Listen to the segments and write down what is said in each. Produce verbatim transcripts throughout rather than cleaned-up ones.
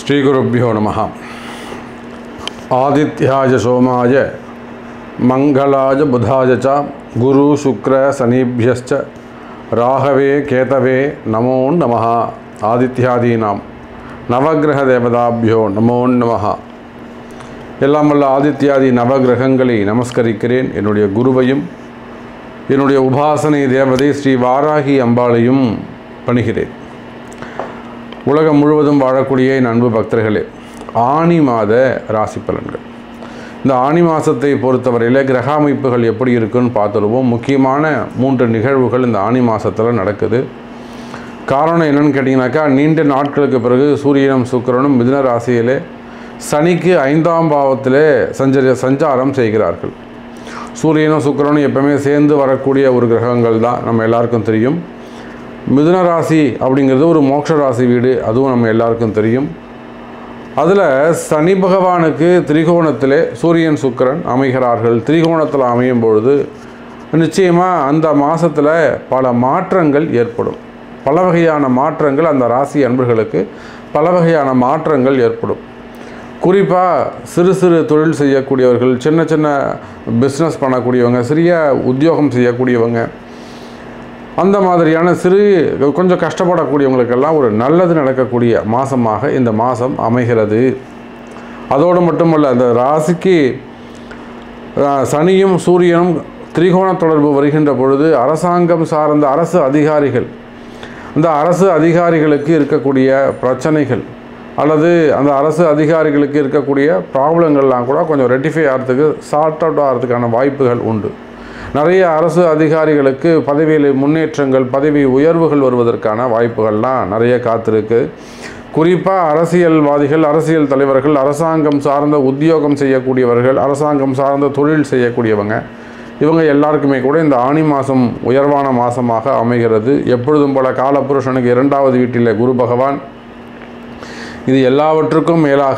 ஸ்ரீ குருப்யோ நமஹ. ஆதித்யாய சோமாய மங்களாய புதாய ச குரு சுக்ர சனிபியஸ்ச ராகவே கேதவே நமோ நமஹ. ஆதித்யாதீனாம் நவகிரக தேவதாபியோ நமோ நமஹ. எல்லாம் வல்ல ஆதித்யாதி நவகிரகங்களை நமஸ்கரிக்கிறேன். என்னுடைய குருவையும் என்னுடைய உபாசனை தேவதை ஸ்ரீ வாராகி அம்பாளையும் பணிகிறேன். உலகம் முழுவதும் வாழக்கூடிய என் அன்பு பக்தர்களே, ஆனி மாத ராசி பலன்கள். இந்த ஆனி மாதத்தை பொறுத்தவரையில் கிரக அமைப்புகள் எப்படி இருக்குன்னு பார்த்துருவோம். முக்கியமான மூன்று நிகழ்வுகள் இந்த ஆனி மாதத்தில் நடக்குது. காரணம் என்னென்னு கேட்டிங்கனாக்கா, நீண்ட நாட்களுக்கு பிறகு சூரியனும் சுக்கிரனும் மிதுன ராசியிலே சனிக்கு ஐந்தாம் பாவத்திலே சஞ்சரி சஞ்சாரம் செய்கிறார்கள். சூரியனும் சுக்கிரனும் எப்பவுமே சேர்ந்து வரக்கூடிய ஒரு கிரகங்கள் தான், நம்ம எல்லாருக்கும் தெரியும். மிதுன ராசி அப்படிங்கிறது ஒரு மோட்ச ராசி வீடு, அதுவும் நம்ம எல்லாருக்கும் தெரியும். அதில் சனி பகவானுக்கு திரிகோணத்திலே சூரியன் சுக்கிரன் அமைகிறார்கள். திரிகோணத்தில் அமையும் பொழுது நிச்சயமாக அந்த மாதத்தில் பல மாற்றங்கள் ஏற்படும். பல வகையான மாற்றங்கள் அந்த ராசி அன்பர்களுக்கு பல வகையான மாற்றங்கள் ஏற்படும். குறிப்பாக சிறு சிறு தொழில் செய்யக்கூடியவர்கள், சின்ன சின்ன பிஸ்னஸ் பண்ணக்கூடியவங்க, சிறிய உத்தியோகம் செய்யக்கூடியவங்க, அந்த மாதிரியான சிறு கொஞ்சம் கஷ்டப்படக்கூடியவங்களுக்கெல்லாம் ஒரு நல்லது நடக்கக்கூடிய மாதமாக இந்த மாதம் அமைகிறது. அதோடு மட்டுமல்ல, அந்த ராசிக்கு சனியும் சூரியனும் திரிகோண தொடர்பு வருகின்ற பொழுது அரசாங்கம் சார்ந்த அரசு அதிகாரிகள், அந்த அரசு அதிகாரிகளுக்கு இருக்கக்கூடிய பிரச்சனைகள் அல்லது அந்த அரசு அதிகாரிகளுக்கு இருக்கக்கூடிய ப்ராப்ளங்கள்லாம் கூட கொஞ்சம் ரெட்டிஃபை ஆகிறதுக்கு, சார்ட் அவுட் ஆகிறதுக்கான வாய்ப்புகள் உண்டு. நிறைய அரசு அதிகாரிகளுக்கு பதவியில் முன்னேற்றங்கள், பதவி உயர்வுகள் வருவதற்கான வாய்ப்புகள்லாம் நிறைய காத்திருக்கு. குறிப்பாக அரசியல்வாதிகள், அரசியல் தலைவர்கள், அரசாங்கம் சார்ந்த உத்தியோகம் செய்யக்கூடியவர்கள், அரசாங்கம் சார்ந்த தொழில் செய்யக்கூடியவங்க, இவங்க எல்லாருக்குமே கூட இந்த ஆனி மாதம் உயர்வான மாதமாக அமைகிறது. எப்பொழுதும் போல காலபுருஷனுக்கு இரண்டாவது வீட்டில் குரு பகவான். இது எல்லாவற்றுக்கும் மேலாக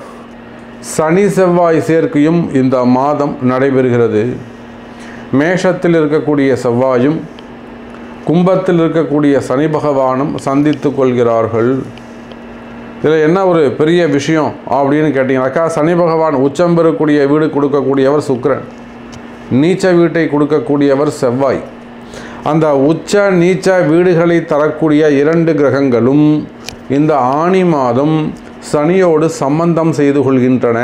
சனி செவ்வாய் சேர்க்கையும் இந்த மாதம் நடைபெறுகிறது. மேஷத்தில் இருக்கக்கூடிய செவ்வாயும் கும்பத்தில் இருக்கக்கூடிய சனி பகவானும் சந்தித்து கொள்கிறார்கள். இதில் என்ன ஒரு பெரிய விஷயம் அப்படின்னு கேட்டிங்கனாக்கா, சனி பகவான் உச்சம் பெறக்கூடிய வீடு கொடுக்கக்கூடியவர் சுக்கிரன், நீச்ச வீட்டை கொடுக்கக்கூடியவர் செவ்வாய். அந்த உச்ச நீச்ச வீடுகளை தரக்கூடிய இரண்டு கிரகங்களும் இந்த ஆனி மாதம் சனியோடு சம்பந்தம் செய்து கொள்கின்றன.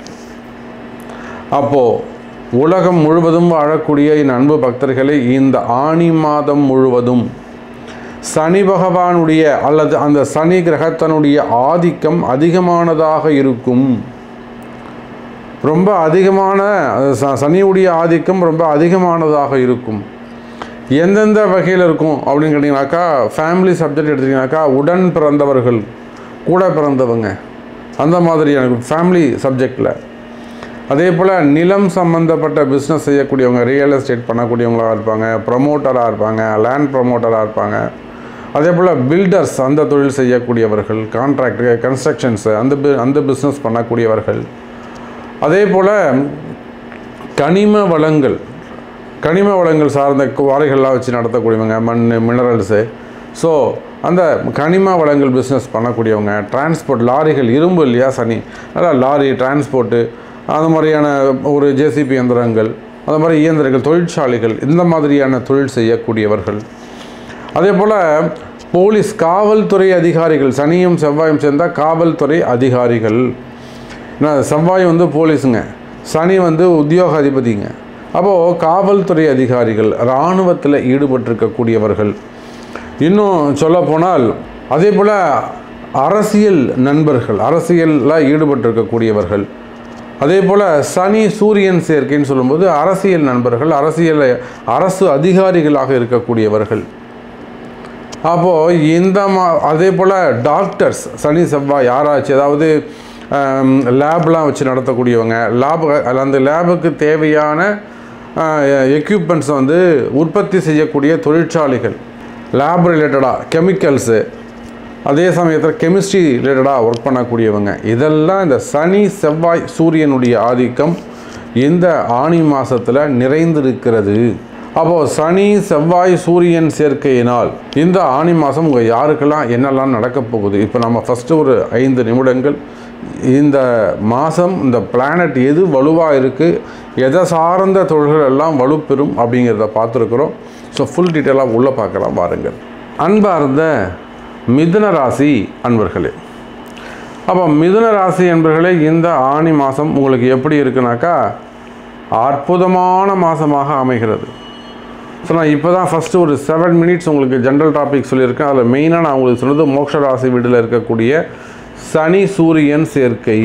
அப்போது உலகம் முழுவதும் வாழக்கூடிய என் அன்பு பக்தர்களை, இந்த ஆனி மாதம் முழுவதும் சனி பகவானுடைய அல்லது அந்த சனி கிரகத்தினுடைய ஆதிக்கம் அதிகமானதாக இருக்கும். ரொம்ப அதிகமான சனியுடைய ஆதிக்கம் ரொம்ப அதிகமானதாக இருக்கும். எந்தெந்த வகையில் இருக்கும் அப்படின்னு கேட்டிங்கனாக்கா, ஃபேமிலி சப்ஜெக்ட் எடுத்திங்கனாக்கா, உடன் பிறந்தவர்கள், கூட பிறந்தவங்க, அந்த மாதிரியான ஃபேமிலி சப்ஜெக்டில். அதே போல் நிலம் சம்மந்தப்பட்ட பிஸ்னஸ் செய்யக்கூடியவங்க, ரியல் எஸ்டேட் பண்ணக்கூடியவங்களாக இருப்பாங்க, ப்ரமோட்டராக இருப்பாங்க, லேண்ட் ப்ரமோட்டராக இருப்பாங்க. அதே போல் பில்டர்ஸ், அந்த தொழில் செய்யக்கூடியவர்கள், கான்ட்ராக்ட் கன்ஸ்ட்ரக்ஷன்ஸு, அந்த அந்த பிஸ்னஸ் பண்ணக்கூடியவர்கள். அதே போல் கனிம வளங்கள், கனிம வளங்கள் சார்ந்த குவாரிகள்லாம் வச்சு நடத்தக்கூடியவங்க, மண் மினரல்ஸு. ஸோ அந்த கனிம வளங்கள் பிஸ்னஸ் பண்ணக்கூடியவங்க, டிரான்ஸ்போர்ட், லாரிகள், இரும்பு இல்லையா சனி, அதான் லாரி டிரான்ஸ்போர்ட்டு, அது மாதிரியான ஒரு ஜேசிபி இயந்திரங்கள், அது மாதிரி இயந்திரங்கள், தொழிற்சாலைகள், இந்த மாதிரியான தொழில் செய்யக்கூடியவர்கள். அதே போல் போலீஸ், காவல்துறை அதிகாரிகள், சனியும் செவ்வாயும் சேர்ந்தால் காவல்துறை அதிகாரிகள். ஏன்னா செவ்வாய் வந்து போலீஸுங்க, சனி வந்து உத்தியோக அதிபதிங்க. அப்போது காவல்துறை அதிகாரிகள், இராணுவத்தில் ஈடுபட்டிருக்கக்கூடியவர்கள். இன்னும் சொல்லப்போனால் அதே போல் அரசியல் நண்பர்கள், அரசியலில் ஈடுபட்டிருக்கக்கூடியவர்கள். அதே போல் சனி சூரியன் சேர்க்கைன்னு சொல்லும்போது அரசியல் நண்பர்கள், அரசியல் அரசு அதிகாரிகளாக இருக்கக்கூடியவர்கள். அப்போது இந்த மா அதே போல் டாக்டர்ஸ், சனி செவ்வாய் ஆராய்ச்சி, அதாவது லேப்லாம் வச்சு நடத்தக்கூடியவங்க, லேப் அந்த லேபுக்கு தேவையான எக்யூப்மெண்ட்ஸை வந்து உற்பத்தி செய்யக்கூடிய தொழிற்சாலைகள், லேப் ரிலேட்டடாக கெமிக்கல்ஸு, அதே சமயத்தில் கெமிஸ்ட்ரி ரிலேட்டடாக ஒர்க் பண்ணக்கூடியவங்க. இதெல்லாம் இந்த சனி செவ்வாய் சூரியனுடைய ஆதிக்கம் இந்த ஆனி மாதத்தில் நிறைந்திருக்கிறது. அப்போது சனி செவ்வாய் சூரியன் சேர்க்கையினால் இந்த ஆனி மாதம் உங்கள் யாருக்கெல்லாம் என்னெல்லாம் நடக்கப் போகுது, இப்போ நம்ம ஃபஸ்ட்டு ஒரு ஐந்து நிமிடங்கள் இந்த மாதம் இந்த பிளானட் எது வலுவாக இருக்குது, எதை சார்ந்த தொழில்கள் எல்லாம் வலுப்பெறும் அப்படிங்கிறத பார்த்துருக்குறோம். ஸோ ஃபுல் டீட்டெயிலாக உள்ளே பார்க்கலாம் பாருங்கள். அன்பார்ந்த மிதுன ராசி அன்பர்களே, அப்போ மிதுன ராசி அன்பர்களே, இந்த ஆனி மாதம் உங்களுக்கு எப்படி இருக்குனாக்கா அற்புதமான மாதமாக அமைகிறது. ஸோ நான் இப்போ தான் ஃபஸ்ட்டு ஒரு செவன் மினிட்ஸ் உங்களுக்கு ஜென்ரல் டாபிக் சொல்லியிருக்கேன். அதில் மெயினாக நான் உங்களுக்கு சொன்னது மோட்ச ராசி வீட்டில் இருக்கக்கூடிய சனி சூரியன் சேர்க்கை.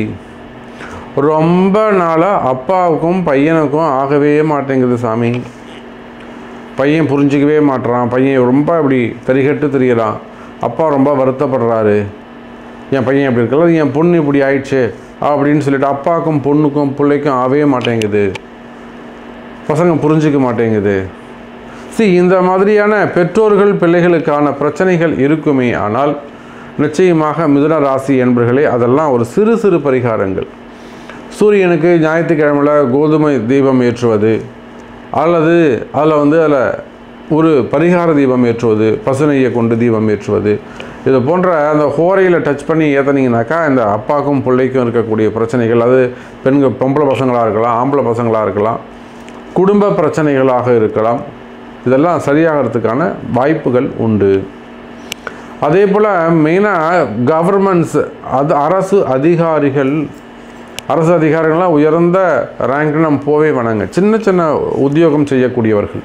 ரொம்ப நாளாக அப்பாவுக்கும் பையனுக்கும் ஆகவே மாட்டேங்குது சாமி, பையன் புரிஞ்சிக்கவே மாட்டுறான், பையன் ரொம்ப இப்படி தெரிகட்டு தெரிகிறான், அப்பா ரொம்ப வருத்தப்படுறாரு, என் பையன் எப்படி இருக்கல, என் பொண்ணு இப்படி ஆயிடுச்சு அப்படின்னு சொல்லிட்டு அப்பாவுக்கும் பொண்ணுக்கும் பிள்ளைக்கும் ஆகவே மாட்டேங்குது, பசங்க புரிஞ்சிக்க மாட்டேங்குது. சி இந்த மாதிரியான பெற்றோர்கள் பிள்ளைகளுக்கான பிரச்சனைகள் இருக்குமே. ஆனால் நிச்சயமாக மிதுன ராசி என்பர்களே, அதெல்லாம் ஒரு சிறு சிறு பரிகாரங்கள். சூரியனுக்கு ஞாயிற்றுக்கிழமையில் கோதுமை தீபம் ஏற்றுவது, அல்லது அதில் வந்து அதில் ஒரு பரிகார தீபம் ஏற்றுவது, பசுநெய்யை கொண்டு தீபம் ஏற்றுவது, இது போன்ற அந்த ஹோரையில் டச் பண்ணி ஏற்றினீங்கனாக்கா இந்த அப்பாவுக்கும் பிள்ளைக்கும் இருக்கக்கூடிய பிரச்சனைகள், அது பெண்கள் பொம்பளை பசங்களாக இருக்கலாம், ஆம்பளை பசங்களாக இருக்கலாம், குடும்ப பிரச்சனைகளாக இருக்கலாம், இதெல்லாம் சரியாகிறதுக்கான வாய்ப்புகள் உண்டு. அதே போல் மெயினாக கவர்மெண்ட்ஸ், அது அரசு அதிகாரிகள், அரசு அதிகாரிகள்லாம் உயர்ந்த ரேங்க்கு நம்ம போவே வேணாங்க. சின்ன சின்ன உத்தியோகம் செய்யக்கூடியவர்கள்,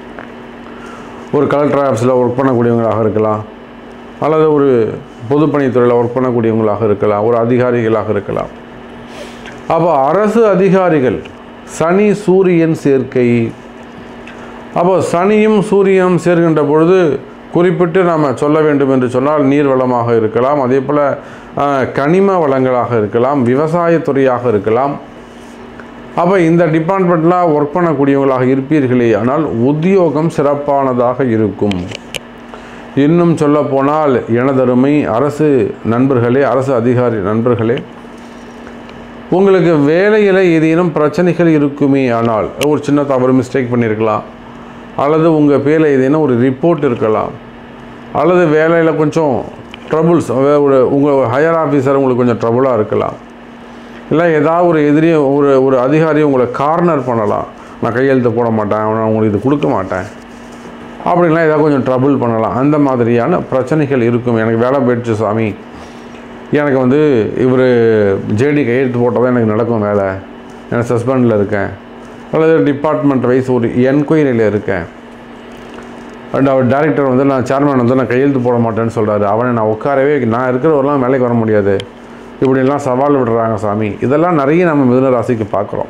ஒரு கலெக்டர் ஆஃபீஸில் ஒர்க் பண்ணக்கூடியவங்களாக இருக்கலாம், அல்லது ஒரு பொதுப்பணித்துறையில் ஒர்க் பண்ணக்கூடியவங்களாக இருக்கலாம், ஒரு அதிகாரிகளாக இருக்கலாம். அப்போ அரசு அதிகாரிகள் சனி சூரியன் சேர்க்கை. அப்போ சனியும் சூரியனும் சேர்கின்ற பொழுது குறிப்பிட்டு நாம் சொல்ல வேண்டும் என்று சொன்னால் நீர் வளமாக இருக்கலாம், அதே போல் கனிம வளங்களாக இருக்கலாம், விவசாயத்துறையாக இருக்கலாம். அப்போ இந்த டிபார்ட்மெண்ட்லாம் ஒர்க் பண்ணக்கூடியவங்களாக இருப்பீர்களே ஆனால் உத்தியோகம் சிறப்பானதாக இருக்கும். இன்னும் சொல்ல போனால் எனதருமை அரசு நண்பர்களே, அரசு அதிகாரி நண்பர்களே, உங்களுக்கு வேலையில் ஏதேனும் பிரச்சனைகள் இருக்குமே ஆனால் ஒரு சின்ன தவறு மிஸ்டேக் பண்ணியிருக்கலாம், அல்லது உங்கள் பேரில் ஏதேனும் ஒரு ரிப்போர்ட் இருக்கலாம், அல்லது வேலையில் கொஞ்சம் ட்ரபுள்ஸ், ஒரு உங்கள் ஹையர் ஆஃபீஸர் உங்களுக்கு கொஞ்சம் ட்ரபுளாக இருக்கலாம், இல்லை ஏதாவது ஒரு எதிரி ஒரு ஒரு அதிகாரி உங்களை கார்னர் பண்ணலாம், நான் கையெழுத்து போட மாட்டேன், நான் உங்களுக்கு இது கொடுக்க மாட்டேன் அப்படின்லாம் ஏதாவது கொஞ்சம் ட்ரபுள் பண்ணலாம். அந்த மாதிரியான பிரச்சனைகள் இருக்கும். எனக்கு வேலை போயிடுச்சு சாமி, எனக்கு வந்து இவர் ஜேடி கையெழுத்து போட்டால் தான் எனக்கு நடக்கும் வேலை, எனக்கு சஸ்பெண்டில் இருக்கேன், அல்லது டிபார்ட்மெண்ட் வைஸ் ஒரு என்கொயரியில் இருக்கேன், அண்ட் அவர் டைரக்டர் வந்து நான் சேர்மன் வந்து நான் கையெழுத்து போட மாட்டேன்னு சொல்கிறாரு, அவனை நான் உட்காரவே நான் இருக்கிறவரெலாம் வேலைக்கு வர முடியாது, இப்படிலாம் சவால் விடுறாங்க சாமி. இதெல்லாம் நிறைய நம்ம மிதுன ராசிக்கு பார்க்குறோம்.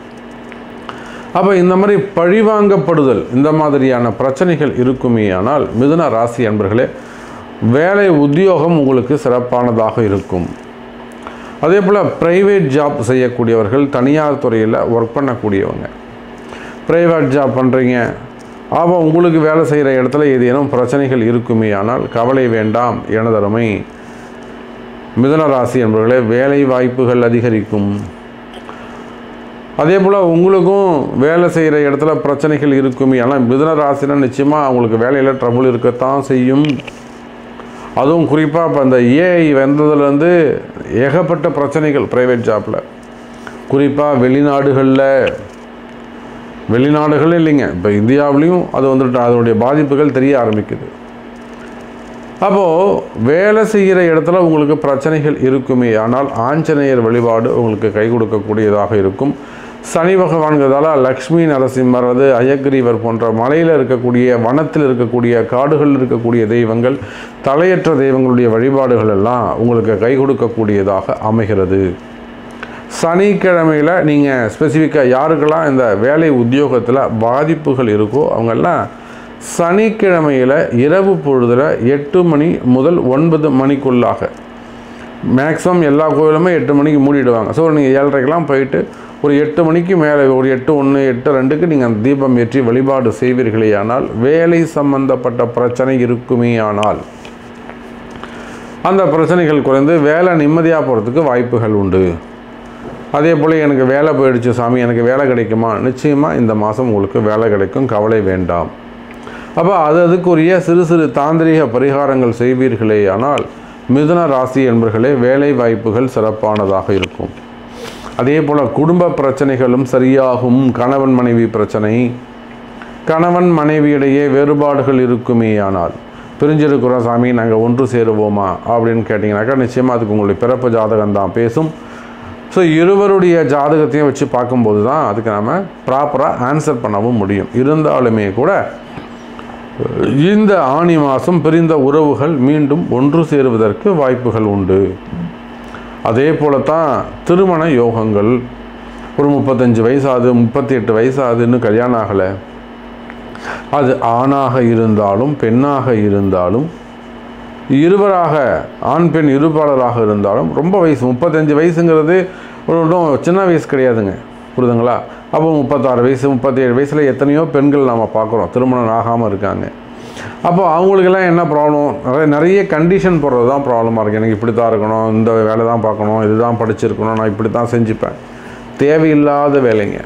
அப்போ இந்த மாதிரி பழிவாங்கப்படுதல், இந்த மாதிரியான பிரச்சனைகள் இருக்குமே ஆனால் மிதுன ராசி அன்பர்களே, வேலை உத்தியோகம் உங்களுக்கு சிறப்பானதாக இருக்கும். அதே போல் ப்ரைவேட் ஜாப் செய்யக்கூடியவர்கள், தனியார் துறையில் ஒர்க் பண்ணக்கூடியவங்க, ப்ரைவேட் ஜாப் பண்ணுறீங்க, அப்போ உங்களுக்கு வேலை செய்கிற இடத்துல ஏதேனும் பிரச்சனைகள் இருக்குமே ஆனால் கவலை வேண்டாம் எனதருமை மிதுன ராசி என்பவர்களே, வேலை வாய்ப்புகள் அதிகரிக்கும். அதே போல் உங்களுக்கும் வேலை செய்கிற இடத்துல பிரச்சனைகள் இருக்குமே ஆனால் மிதுன ராசினா நிச்சயமாக அவங்களுக்கு வேலையில் ட்ரபுள் இருக்கத்தான் செய்யும். அதுவும் குறிப்பாக இப்போ அந்த ஏஐ வந்ததுலேருந்து ஏகப்பட்ட பிரச்சனைகள் ப்ரைவேட் ஜாப்பில், குறிப்பாக வெளிநாடுகளில், வெளிநாடுகள் இல்லைங்க இப்போ இந்தியாவிலையும் அது வந்துட்டு அதனுடைய பாதிப்புகள் தெரிய ஆரம்பிக்குது. அப்போது வேலை செய்கிற இடத்துல உங்களுக்கு பிரச்சனைகள் இருக்குமே ஆனால் ஆஞ்சநேயர் வழிபாடு உங்களுக்கு கை கொடுக்கக்கூடியதாக இருக்கும். சனி பகவான்கிறதால லக்ஷ்மி நரசிம்மர், அது அயக்ரீவர் போன்ற மலையில் இருக்கக்கூடிய, வனத்தில் இருக்கக்கூடிய, காடுகளில் இருக்கக்கூடிய தெய்வங்கள், தலையற்ற தெய்வங்களுடைய வழிபாடுகள் எல்லாம் உங்களுக்கு கை கொடுக்கக்கூடியதாக அமைகிறது. சனிக்கிழமையில் நீங்கள் ஸ்பெசிஃபிக்காக யாருக்கெல்லாம் இந்த வேலை உத்தியோகத்தில் பாதிப்புகள் இருக்கோ அவங்கெல்லாம் சனிக்கிழமையில் இரவு பொழுதில் எட்டு மணி முதல் ஒன்பது மணிக்குள்ளாக, மேக்ஸிமம் எல்லா கோயிலுமே எட்டு மணிக்கு மூடிடுவாங்க. ஸோ நீங்கள் ஏழரைக்கெல்லாம் போயிட்டு ஒரு எட்டு மணிக்கு மேலே, ஒரு எட்டு ஒன்று எட்டு ரெண்டுக்கு நீங்கள் அந்த தீபம் ஏற்றி வழிபாடு செய்வீர்களே ஆனால் வேலை சம்பந்தப்பட்ட பிரச்சனை இருக்குமே ஆனால் அந்த பிரச்சனைகள் குறைந்து வேலை நிம்மதியாக போகிறதுக்கு வாய்ப்புகள் உண்டு. அதே போல் எனக்கு வேலை போயிடுச்சு சாமி, எனக்கு வேலை கிடைக்குமா? நிச்சயமாக இந்த மாதம் உங்களுக்கு வேலை கிடைக்கும், கவலை வேண்டாம். அப்போ அது அதுக்குரிய சிறு சிறு தாந்திரிக பரிகாரங்கள் செய்வீர்களே ஆனால் மிதுன ராசி என்பர்களே வேலை வாய்ப்புகள் சிறப்பானதாக இருக்கும். அதே போல் குடும்ப பிரச்சனைகளும் சரியாகும். கணவன் மனைவி பிரச்சனை, கணவன் மனைவியிடையே வேறுபாடுகள் இருக்குமே ஆனால் பிரிஞ்சிருக்கிறோம் சாமி, நாங்கள் ஒன்று சேருவோமா அப்படின்னு கேட்டிங்கனாக்கா நிச்சயமாக அதுக்கு உங்களுடைய பிறப்பு ஜாதகம் தான் பேசும். ஸோ இருவருடைய ஜாதகத்தையும் வச்சு பார்க்கும்போது தான் அதுக்கு நம்ம ப்ராப்பராக ஆன்சர் பண்ணவும் முடியும். இருந்தாலுமே கூட இந்த ஆணி மாதம் பிரிந்த உறவுகள் மீண்டும் ஒன்று சேருவதற்கு வாய்ப்புகள் உண்டு. அதே போல தான் திருமண யோகங்கள். ஒரு முப்பத்தஞ்சு வயசாது, முப்பத்தி எட்டு வயசாது, இன்னும் கல்யாணம் ஆகலை. அது ஆணாக இருந்தாலும் பெண்ணாக இருந்தாலும் இருவராக ஆண் பெண் இருபாளராக இருந்தாலும் ரொம்ப வயசு முப்பத்தஞ்சு வயசுங்கிறது ஒன்றும் சின்ன வயசு கிடையாதுங்க, புரியுதுங்களா? அப்போ முப்பத்தாறு வயசு முப்பத்தி ஏழு வயசில் எத்தனையோ பெண்கள் நாம் பார்க்குறோம் திருமணம் ஆகாமல் இருக்காங்க. அப்போ அவங்களுக்கெல்லாம் என்ன ப்ராப்ளம்? நிறைய நிறைய கண்டிஷன் போடுறது தான் ப்ராப்ளமாக இருக்குது. எனக்கு இப்படி தான் இருக்கணும், இந்த வேலை தான் பார்க்கணும், இது தான் படிச்சிருக்கணும், நான் இப்படி தான் செஞ்சுப்பேன். தேவையில்லாத வேலைங்க.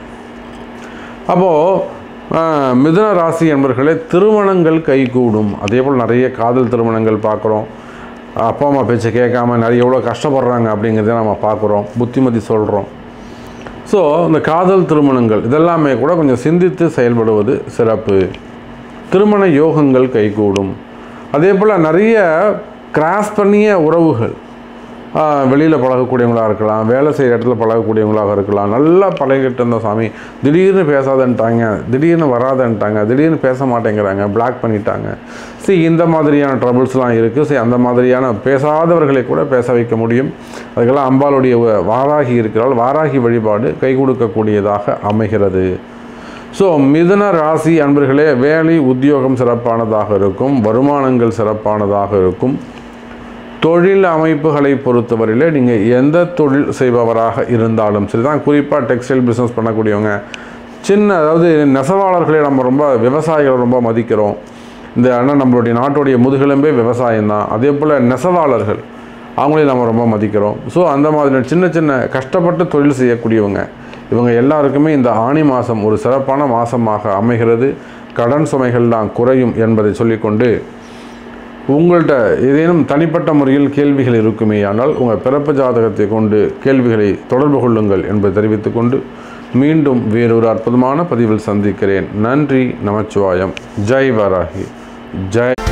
அப்போது மிதுன ராசி என்பர்களே திருமணங்கள் கைகூடும். அதே போல் நிறைய காதல் திருமணங்கள் பார்க்குறோம். அப்பா அம்மா பேச்சை கேட்காம நிறைய எவ்வளோ கஷ்டப்படுறாங்க அப்படிங்கிறத நம்ம பார்க்குறோம், புத்திமதி சொல்கிறோம். ஸோ இந்த காதல் திருமணங்கள் இதெல்லாமே கூட கொஞ்சம் சிந்தித்து செயல்படுவது சிறப்பு. திருமண யோகங்கள் கைகூடும். அதே போல் நிறைய கிராஸ் பண்ணிய உறவுகள், வெளியில் பழகக்கூடியவங்களாக இருக்கலாம், வேலை செய்கிற இடத்துல பழகக்கூடியவங்களாக இருக்கலாம். நல்லா பழகிட்டு இருந்த சாமி திடீர்னு பேசாதன்ட்டாங்க, திடீர்னு வராதன்ட்டாங்க, திடீர்னு பேச மாட்டேங்கிறாங்க, பிளாக் பண்ணிட்டாங்க. சரி, இந்த மாதிரியான ட்ரபிள்ஸ்லாம் இருக்குது. சரி, அந்த மாதிரியான பேசாதவர்களை கூட பேச வைக்க முடியும். அதுக்கெல்லாம் அம்பாளுடைய வாராகி இருக்கிறாள். வாராகி வழிபாடு கை கொடுக்கக்கூடியதாக அமைகிறது. ஸோ மிதுன ராசி அன்பர்களே வேலை உத்தியோகம் சிறப்பானதாக இருக்கும், வருமானங்கள் சிறப்பானதாக இருக்கும். தொழில் அமைப்புகளை பொறுத்தவரையிலே நீங்கள் எந்த தொழில் செய்பவராக இருந்தாலும் சரி தான், குறிப்பாக டெக்ஸ்டைல் பிஸ்னஸ் பண்ணக்கூடியவங்க, சின்ன அதாவது நெசவாளர்களை நம்ம ரொம்ப விவசாயிகளை ரொம்ப மதிக்கிறோம். இந்த ஆனால் நம்மளுடைய நாட்டுடைய முதுகெலும்பே விவசாயம் தான். அதே போல் நெசவாளர்கள் அவங்களையும் நம்ம ரொம்ப மதிக்கிறோம். ஸோ அந்த மாதிரி சின்ன சின்ன கஷ்டப்பட்டு தொழில் செய்யக்கூடியவங்க இவங்க எல்லாருக்குமே இந்த ஆணி மாதம் ஒரு சிறப்பான மாதமாக அமைகிறது. கடன் சுமைகள்லாம் குறையும் என்பதை சொல்லிக்கொண்டு, உங்கள்கிட்ட ஏதேனும் தனிப்பட்ட முறையில் கேள்விகள் இருக்குமே ஆனால் உங்கள் பிறப்பு ஜாதகத்தை கொண்டு கேள்விகளை தொடர்பு கொள்ளுங்கள் என்பதை தெரிவித்துக்கொண்டு மீண்டும் வேறொரு அற்புதமான பதிவில் சந்திக்கிறேன். நன்றி, நமச்சிவாயம். ஜெய் வாராகி, ஜெய்.